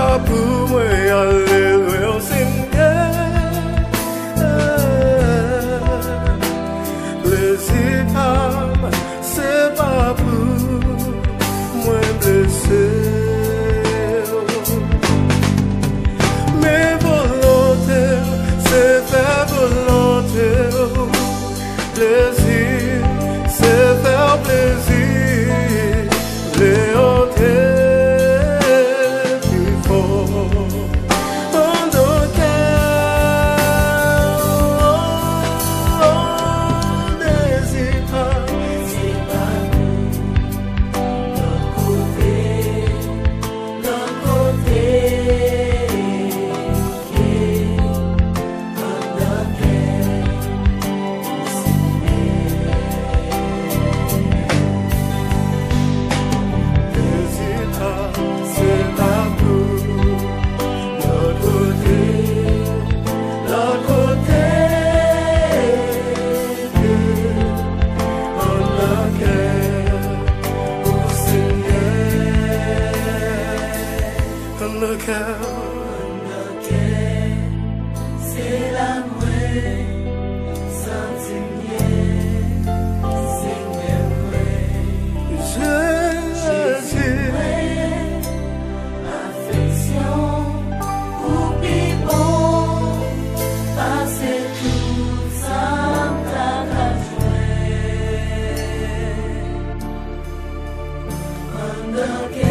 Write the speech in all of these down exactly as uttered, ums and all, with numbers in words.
pour moi, alléluia, Seigneur. Plaisir, c'est pas pour moi blessé. Mais volonté, c'est faire volonté. Plaisir, c'est faire plaisir. Léonté. C'est la mouée, sentinelle, Seigneur mouée. Jésus, affection, ou pipon, passer tout ça ta la jouer.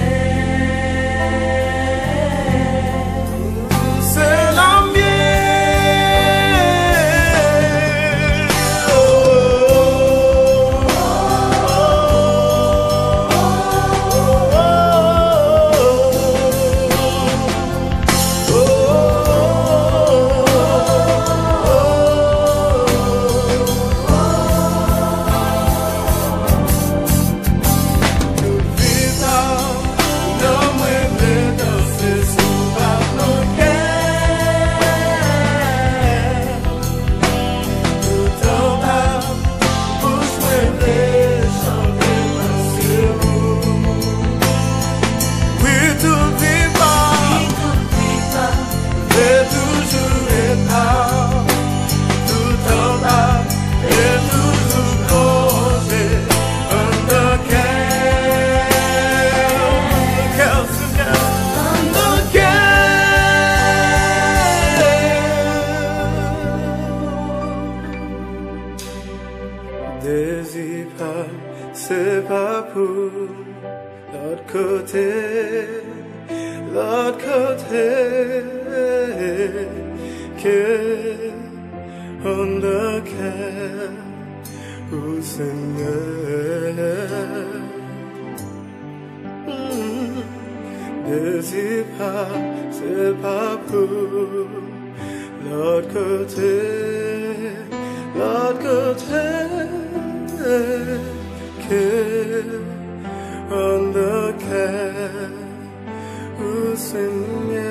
Désir pas, c'est pas pour l'autre côté, l'autre côté que on a cœur au Seigneur. Désir pas, c'est pas pour l'autre côté, l'autre côté. Que on the care, oh Seigneur.